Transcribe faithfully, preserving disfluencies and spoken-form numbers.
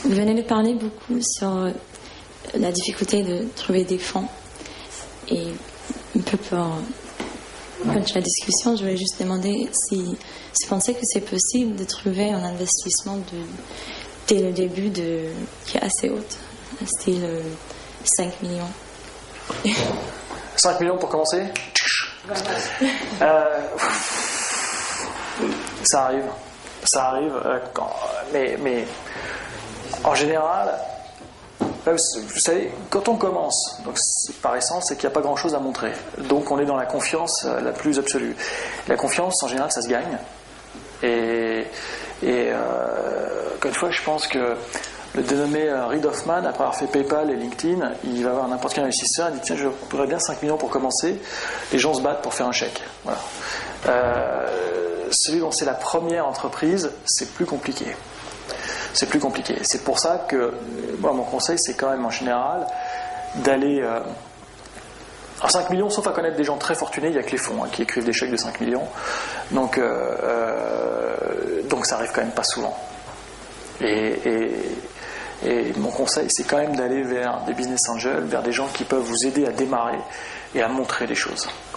Vous venez de parler beaucoup sur la difficulté de trouver des fonds. Et un peu pour continuer la discussion, je voulais juste demander si, si vous pensez que c'est possible de trouver un investissement de, dès le début de, qui est assez haut, style cinq millions. cinq millions pour commencer euh, Ça arrive. Ça arrive. Euh, quand, mais, mais en général, vous savez, quand on commence, donc par essence, c'est qu'il n'y a pas grand-chose à montrer. Donc on est dans la confiance la plus absolue. La confiance, en général, ça se gagne. Et, et euh, encore une fois, je pense que le dénommé Reid Hoffman, après avoir fait PayPal et LinkedIn, il va voir n'importe quel investisseur, il dit tiens, je voudrais bien cinq millions pour commencer. Les gens se battent pour faire un chèque. Voilà. Euh, celui dont c'est la première entreprise, c'est plus compliqué. C'est plus compliqué. C'est pour ça que, moi, mon conseil, c'est quand même en général d'aller. Euh, alors cinq millions, sauf à connaître des gens très fortunés, il n'y a que les fonds hein, qui écrivent des chèques de cinq millions. Donc, euh, euh, donc ça arrive quand même pas souvent. Et, et, et mon conseil, c'est quand même d'aller vers des business angels, vers des gens qui peuvent vous aider à démarrer et à montrer des choses.